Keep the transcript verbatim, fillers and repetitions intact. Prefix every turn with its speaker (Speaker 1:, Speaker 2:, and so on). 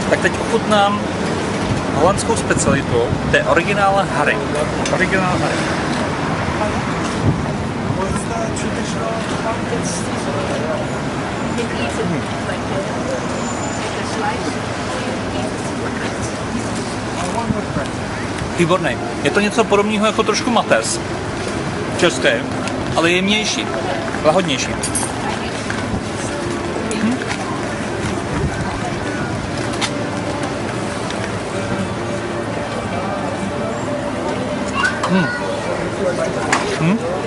Speaker 1: Tak teď ochutnám holandskou specialitu, to je originál Harry. Originál Harry. Hmm. Výborný. Je to něco podobného jako trošku mates. České, ale jemnější, lahodnější. Hm? Hm. Hm?